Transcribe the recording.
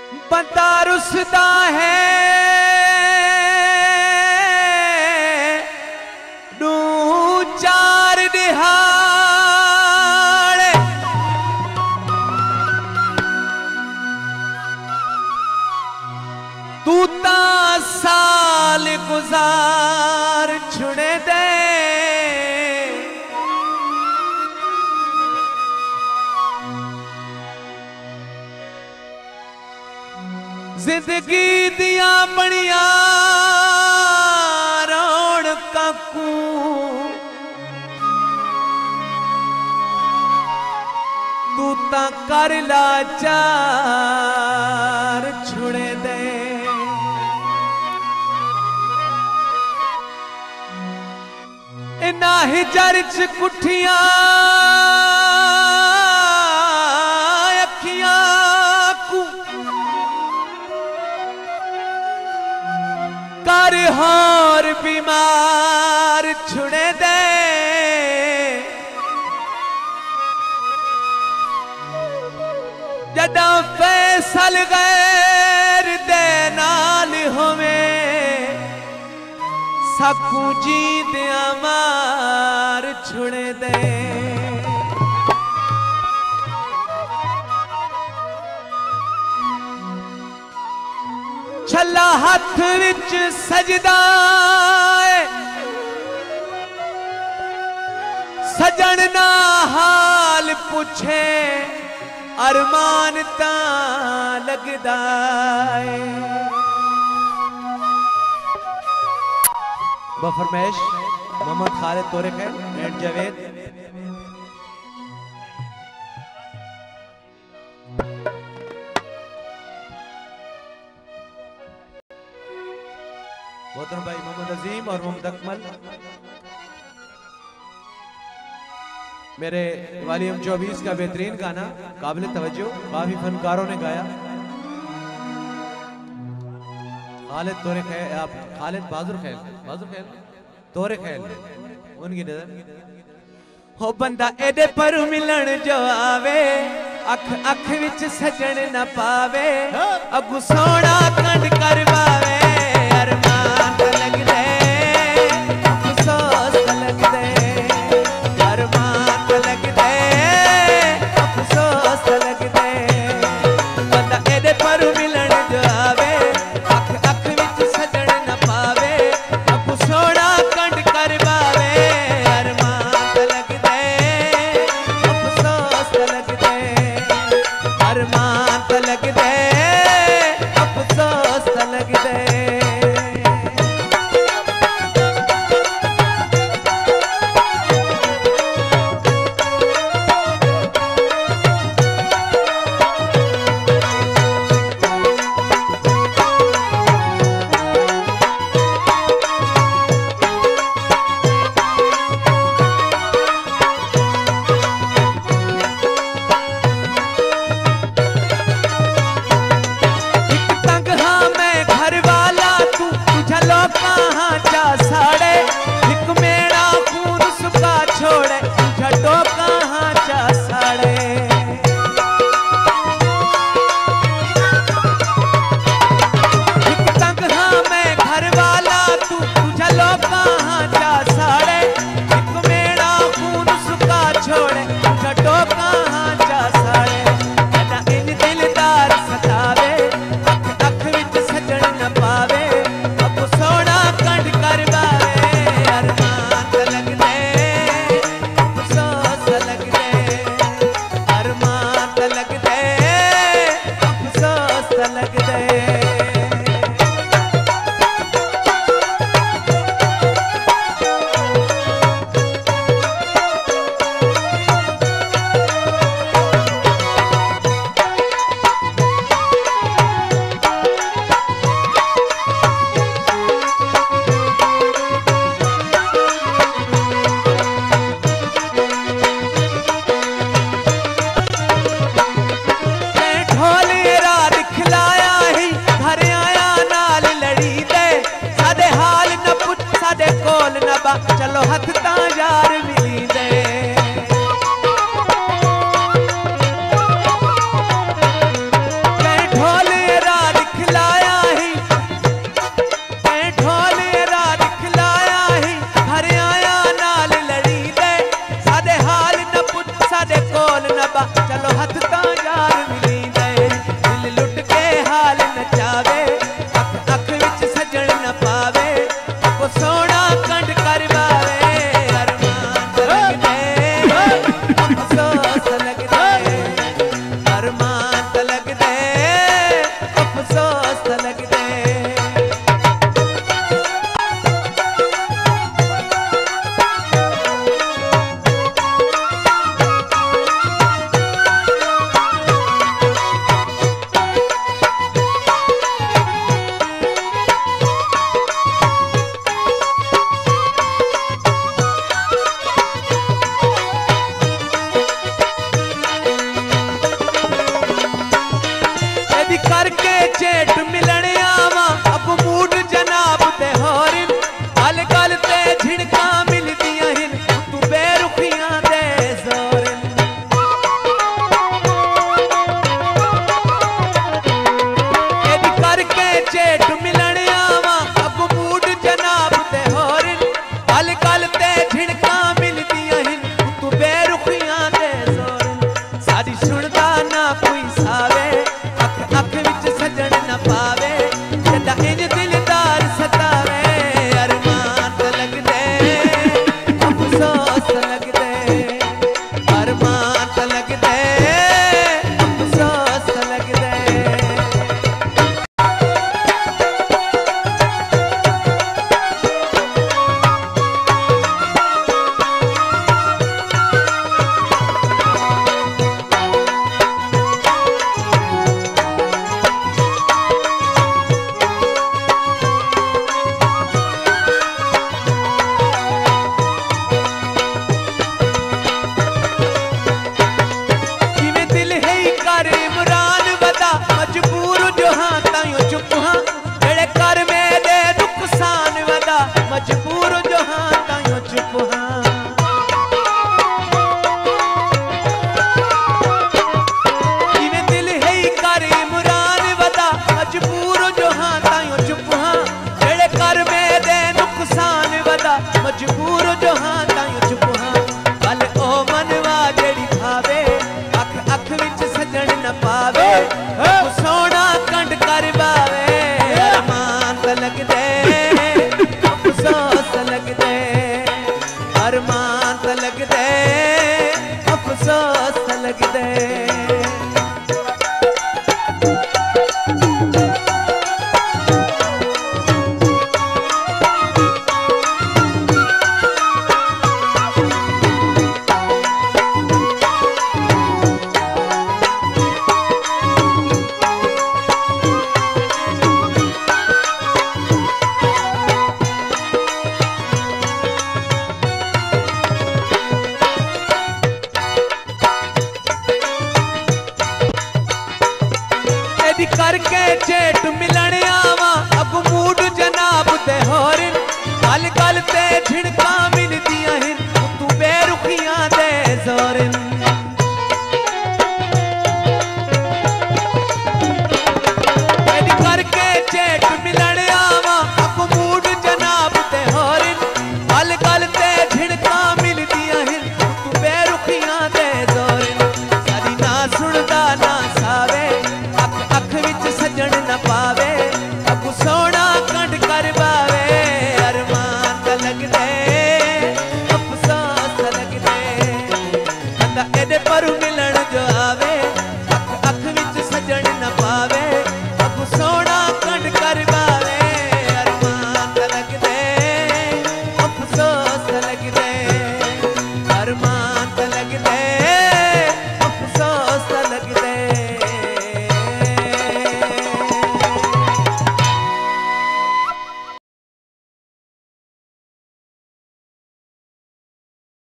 बंदा रुसदा है नू चार दिहाड़े, तू ता साल गुजार छुड़े दे। जिंदगी दिया बनिया रौनकां कू तू ता कर लाचार छुड़े दे। इना हिजर च कुठियां अखियां कू कर होर बीमार छुड़े दे। जदा फैसल गैर दे नाल होवे सकू जींदिया मार छुड़े दे। छला हथ विच सजदा सजन ना हाल पुछे अरमान ता लगदा है। बफरमैश मोहम्मद खालिद तोरिक है एंड जावेद। मोहतरम भाई मोहम्मद अजीम और मोहम्मद अकमल, मेरे वॉल्यूम 24 का बेहतरीन गाना काबिल तवज्जो, काफी फनकारों ने गाया। खालिद तोरिक है, आप खालिद बहादुर खैल तोरिक खैल उनकी नजर हो। बंदा एदे पर मिलन जो आवे अख अख विच सजन न पावे, अगू सोना कंड करवावे अरमान लग दे अफसोस लग दे अरमान लग दे अफसोस लग दे। बंदा एदे पर मिलन जो आवे अख अख विच सजन न पावे, अगू सोना कंड करवावे अरमान लग दे अफसोस लग दे अरमान लग दे अफसोस लग दे। करके चेट मिलन आवा अब मूड जनाब ते होरिन गल गल ते झिड़का मिलदियां हिन तू बेरुखियां दे जोरिन एदी करके चेट मिलन आवा अब मूड जनाब ते होरिन गल गल ते झिड़का मिलदियां हिन तू बेरुखियां दे जोरिन साडी सुनदा ना कोई सावे अख अख विच सजन न पावे जदा इंज दिलदार सतावे अरमान ते लगदे अफसोस लगदे अरमान ते लगदे अफसोस लगदे मजबूर जो हाँ ताइयों चुप हाँ जेड़े कर मेरे नुकसान वदा मजबूर जो हाँ ताइयों चुप हाँ जिवें दिल है कर इमरान वदा मजबूर जो हाँ ताइयों चुप हाँ जेड़े कर मेरे नुकसान वदा मजबूर जो हाँ ताइयों चुप हाँ गल ओ मनवा जेड़ी खावे अख अख विच सजन न पावे सोना कंड कर बावे अरमान ते लगदे अफसोस लगदे अरमान ते लगदे अफसोस लगदे करके चेट मिलन आवा अब मूड जनाब ते होरिन गल गल ते झिड़का